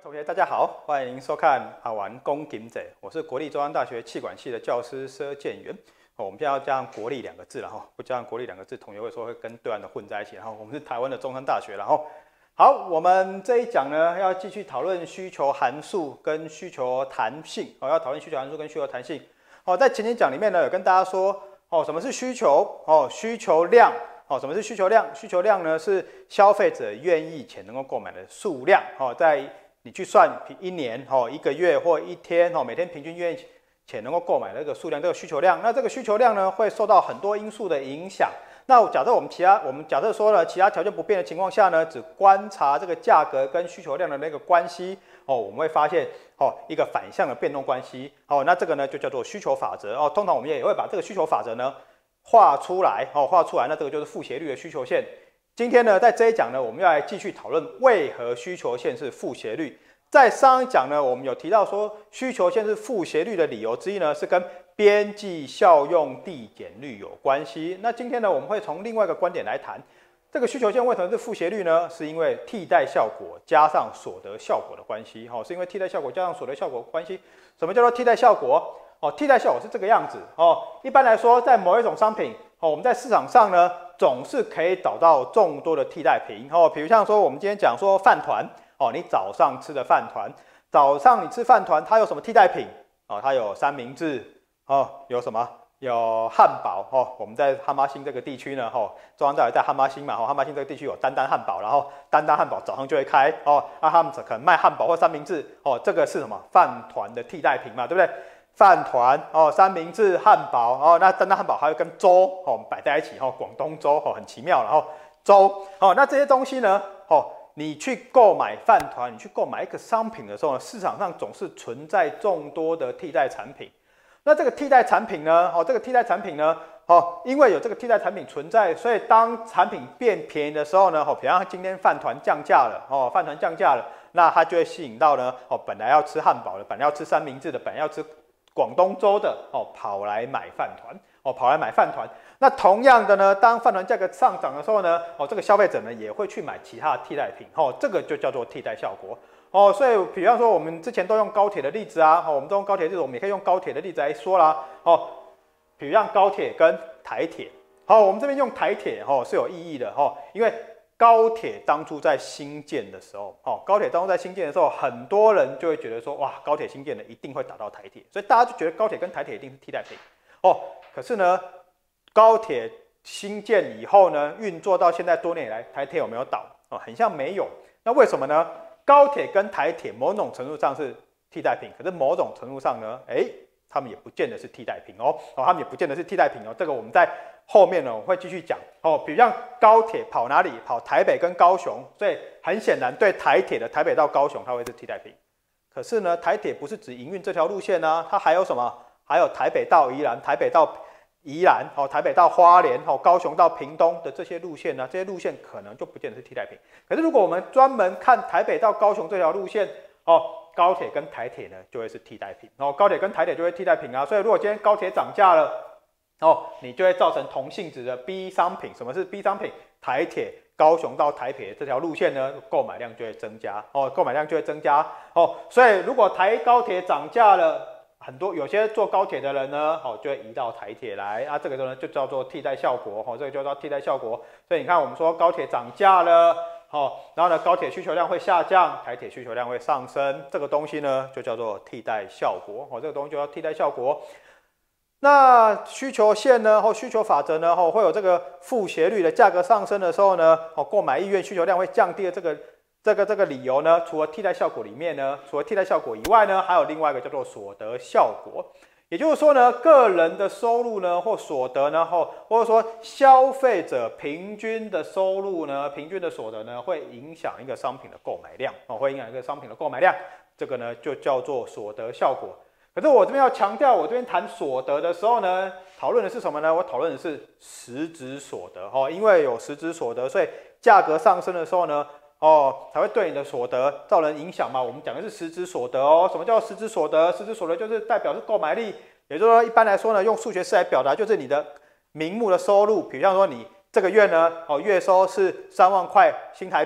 同学，大家好，欢迎收看阿玩公警者，我是国立中央大学企管系的教师佘建元。我们现在要加上国立两个字了哈，不加上国立两个字，同学会说会跟对岸的混在一起。然后我们是台湾的中山大学，然后好，我们这一讲呢要继续讨论需求函数跟需求弹性，要讨论需求函数跟需求弹性。在前几讲里面呢，有跟大家说什么是需求需求量。什么是需求量？需求量呢是消费者愿意且能够购买的数量。在你去算一年、一个月或一天、每天平均愿意且能够购买的这个数量，这个需求量。那这个需求量呢，会受到很多因素的影响。那假设我们假设说呢，其他条件不变的情况下呢，只观察这个价格跟需求量的那个关系，我们会发现一个反向的变动关系。那这个呢就叫做需求法则。通常我们也会把这个需求法则呢画出来，那这个就是负斜率的需求线。今天呢，在这一讲呢，我们要来继续讨论为何需求线是负斜率。在上一讲呢，我们有提到说，需求线是负斜率的理由之一呢，是跟边际效用递减率有关系。那今天呢，我们会从另外一个观点来谈，这个需求线为什么是负斜率呢？是因为替代效果加上所得效果的关系。是因为替代效果加上所得效果的关系。什么叫做替代效果？替代效果是这个样子。一般来说，在某一种商品，我们在市场上呢，总是可以找到众多的替代品。比如像说，我们今天讲说饭团，你早上吃的饭团，早上你吃饭团，它有什么替代品？它有三明治，有什么？有汉堡。我们在哈马星这个地区呢，中央大学在哈马星嘛，哈马星这个地区有丹丹汉堡，然后丹丹汉堡早上就会开，他们可能卖汉堡或三明治，这个是什么？饭团的替代品嘛，对不对？饭团三明治、汉堡那丹丹汉堡还会跟粥摆在一起广东粥很奇妙，然后粥那这些东西呢你去购买饭团，你去购买一个商品的时候呢，市场上总是存在众多的替代产品。那这个替代产品呢因为有这个替代产品存在，所以当产品变便宜的时候呢比方今天饭团降价了那它就会吸引到呢本来要吃汉堡的，本来要吃三明治的，本来要吃广东粥的跑来买饭团。那同样的呢，当饭团价格上涨的时候呢这个消费者呢也会去买其他的替代品这个就叫做替代效果所以比方说我们之前都用高铁的例子啊我们都用高铁的例子，我们也可以用高铁的例子来说啦比如像高铁跟台铁我们这边用台铁是有意义的因为高铁当初在兴建的时候很多人就会觉得说哇，高铁兴建的一定会打到台铁，所以大家就觉得高铁跟台铁一定是替代品可是呢，高铁兴建以后呢，运作到现在多年以来，台铁有没有倒很像没有。那为什么呢？高铁跟台铁某种程度上是替代品，可是某种程度上呢他们也不见得是替代品这个我们在后面呢我会继续讲比如像高铁跑哪里？跑台北跟高雄，所以很显然对台铁的台北到高雄它会是替代品。可是呢，台铁不是只营运这条路线啊，它还有什么？还有台北到宜兰、台北到宜兰台北到花莲高雄到屏东的这些路线呢，这些路线可能就不见得是替代品。可是如果我们专门看台北到高雄这条路线高铁跟台铁呢就会是替代品高铁跟台铁就会替代品啊。所以如果今天高铁涨价了你就会造成同性质的 B 商品。什么是 B 商品？台铁高雄到台北这条路线呢，购买量就会增加所以如果高铁涨价了，有些坐高铁的人呢就会移到台铁来这个呢就叫做替代效果这个就叫替代效果。所以你看我们说高铁涨价了然后呢，高铁需求量会下降，台铁需求量会上升，这个东西呢就叫做替代效果这个东西就叫替代效果。那需求线呢需求法则呢会有这个负斜率的价格上升的时候呢购买意愿需求量会降低的这个理由呢，除了替代效果以外呢，还有另外一个叫做所得效果。也就是说呢，个人的收入呢，或所得呢，或者说消费者平均的收入呢，平均的所得呢，会影响一个商品的购买量这个呢就叫做所得效果。可是我这边要强调，我这边谈所得的时候呢，讨论的是什么呢？我讨论的是实质所得因为有实质所得，所以价格上升的时候呢才会对你的所得造成影响嘛。我们讲的是实质所得什么叫实质所得？实质所得就是代表是购买力，也就是说一般来说呢，用数学式来表达，就是你的名目的收入。比如像说你这个月呢月收是3万块新台币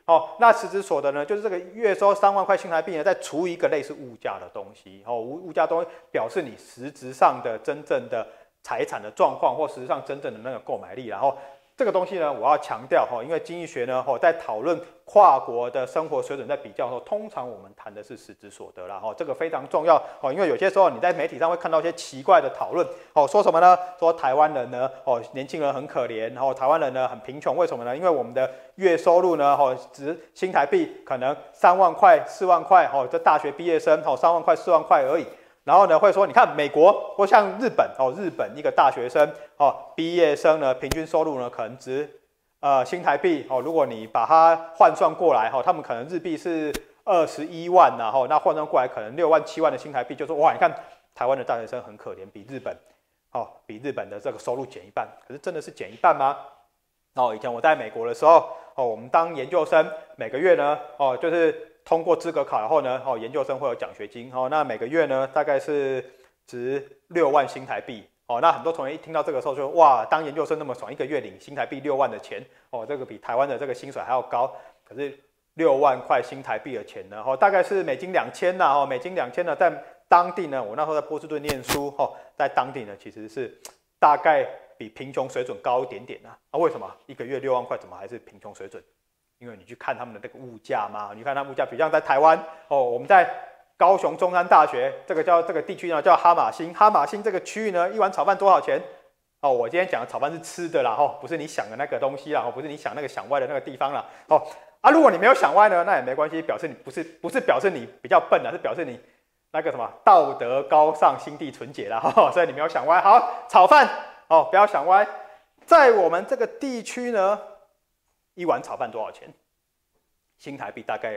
那实质所得呢，就是这个月收3万块新台币呢，再除以一个类似物价的东西，物价东西表示你实质上的真正的财产的状况，或实质上真正的那个购买力，然后。这个东西呢，我要强调因为经济学呢，在讨论跨国的生活水准在比较的时候，通常我们谈的是实质所得啦，这个非常重要因为有些时候你在媒体上会看到一些奇怪的讨论说什么呢？说台湾人呢年轻人很可怜，台湾人呢很贫穷，为什么呢？因为我们的月收入呢只新台币可能3万块、4万块这大学毕业生3万块、4万块而已。然后呢，会说你看美国或像日本日本一个大学生毕业生呢，平均收入呢可能值新台币如果你把它换算过来他们可能日币是21万呐那换算过来可能6万7万的新台币，就说哇，你看台湾的大学生很可怜，比日本的这个收入减一半，可是真的是减一半吗？以前我在美国的时候我们当研究生，每个月呢就是通过资格考，然后呢研究生会有奖学金那每个月呢大概是值6万新台币那很多同学一听到这个时候就哇，当研究生那么爽，一个月领新台币6万的钱这个比台湾的这个薪水还要高。可是6万块新台币的钱呢大概是美金2000呐美金2000呢，在当地呢，我那时候在波士顿念书在当地呢其实是大概比贫穷水准高一点点为什么一个月6万块怎么还是贫穷水准？因为你去看他们的那个物价嘛，你看他们物价，比如像在台湾我们在高雄中山大学这个地区呢叫哈马星，哈马星这个区域呢一碗炒饭多少钱？我今天讲的炒饭是吃的啦不是你想的那个东西啦不是你想那个想歪的那个地方啦如果你没有想歪呢，那也没关系，表示你不是表示你比较笨是表示你那个什么道德高尚、心地纯洁啦所以你没有想歪。好，炒饭不要想歪，在我们这个地区呢。一碗炒饭多少钱？新台币大概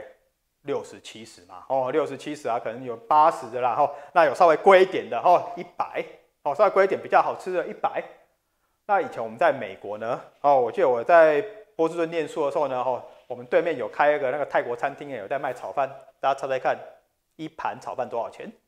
60、70嘛，60、70可能有80的啦那有稍微贵一点的100稍微贵一点比较好吃的100。那以前我们在美国呢我记得我在波士顿念书的时候呢我们对面有开一个那个泰国餐厅有在卖炒饭，大家猜猜看，一盘炒饭多少钱？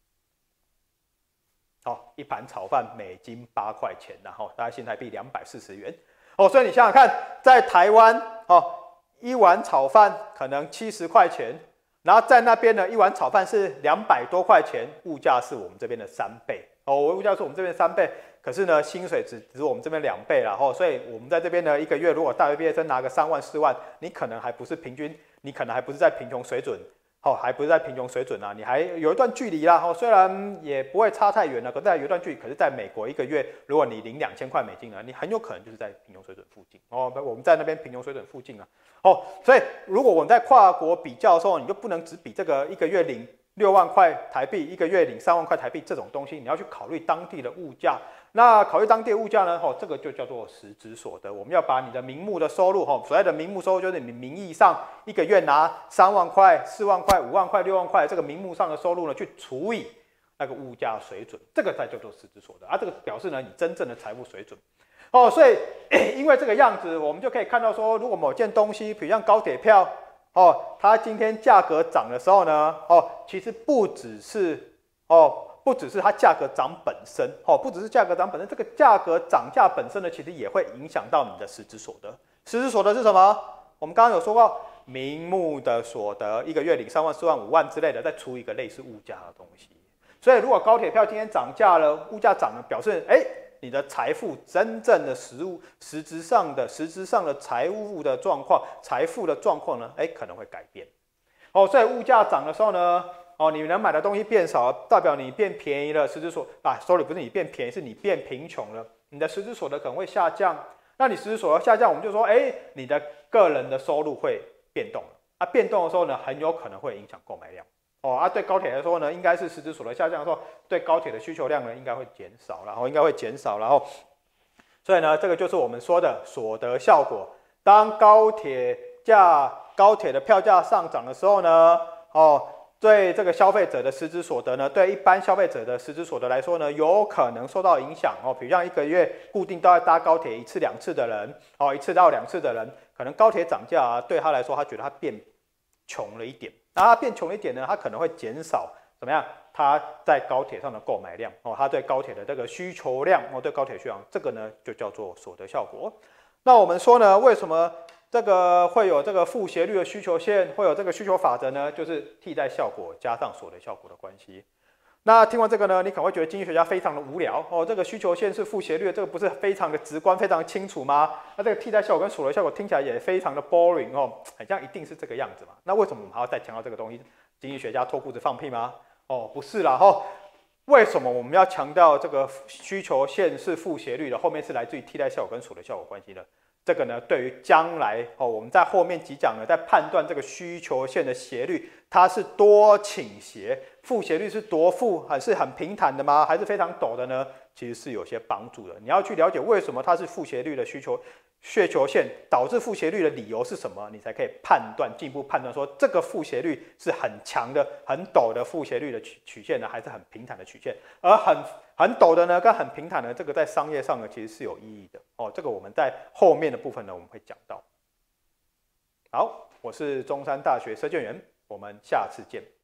一盘炒饭美金8块钱大概新台币240元。所以你想想看，在台湾一碗炒饭可能70块钱，然后在那边呢一碗炒饭是200多块钱，物价是我们这边的3倍物价是我们这边的3倍，可是呢薪水只是我们这边2倍啦所以我们在这边呢一个月如果大学毕业生拿个3万4万，你可能还不是平均，你可能还不是在贫穷水准还不是在贫穷水准你还有一段距离啦虽然也不会差太远可是还有一段距离。可是在美国一个月如果你领2000块美金呢，你很有可能就是在贫穷水准附近我们在那边贫穷水准附近所以如果我们在跨国比较的时候，你就不能只比这个一个月领6万块台币，一个月领3万块台币这种东西，你要去考虑当地的物价。那考虑当地的物价呢这个就叫做实质所得。我们要把你的名目的收入所谓的名目收入就是你名义上一个月拿3万块、4万块、5万块、6万块这个名目上的收入呢，去除以那个物价水准，这个才叫做实质所得这个表示呢你真正的财务水准所以因为这个样子，我们就可以看到说，如果某件东西，比如像高铁票它今天价格涨的时候呢其实不只是它价格涨本身不只是价格涨本身，这个价格涨价本身呢，其实也会影响到你的实质所得。实质所得是什么？我们刚刚有说过，名目的所得，一个月领3万、4万、5万之类的，再除一个类似物价的东西。所以如果高铁票今天涨价了，物价涨了，表示你的财富真正的实质上的财务的状况，财富的状况呢可能会改变所以物价涨的时候呢你能买的东西变少，代表你变便宜了，实质所sorry 不是你变便宜，是你变贫穷了，你的实质所得可能会下降。那你实质所得下降，我们就说你的个人的收入会变动了变动的时候呢，很有可能会影响购买量对高铁来说呢，应该是实质所得下降的时候，对高铁的需求量呢应该会减少，所以呢这个就是我们说的所得效果。当高铁的票价上涨的时候呢对这个消费者的实质所得呢，对一般消费者的实质所得来说呢，有可能受到影响比如像一个月固定都要搭高铁1次2次的人1次到2次的人，可能高铁涨价对他来说，他觉得他变穷了一点。那他变穷了一点呢，他可能会减少怎么样？他在高铁上的购买量他对高铁的这个需求量对高铁需求量，这个呢就叫做所得效果。那我们说呢，为什么这个会有这个负斜率的需求线，会有这个需求法则呢，就是替代效果加上所得效果的关系。那听完这个呢，你可能会觉得经济学家非常的无聊哦。这个需求线是负斜率的，这个不是非常的直观、非常清楚吗？那这个替代效果跟所得效果听起来也非常的 boring 哦，好像一定是这个样子嘛？那为什么我们还要再强调这个东西？经济学家脱裤子放屁吗？哦，不是啦哦。为什么我们要强调这个需求线是负斜率的？后面是来自于替代效果跟所得效果关系的。这个呢，对于将来哦，我们在后面几讲呢，在判断这个需求线的斜率，它是多倾斜，负斜率是多负，还是很平坦的吗？还是非常陡的呢？其实是有些帮助的。你要去了解为什么它是负斜率的需求线导致负斜率的理由是什么，你才可以进一步判断说这个负斜率是很强的、很陡的负斜率的曲线呢，还是很平坦的曲线？而很陡的呢，跟很平坦的这个在商业上呢，其实是有意义的哦。这个我们在后面的部分呢，我们会讲到。好，我是中山大学佘建元，我们下次见。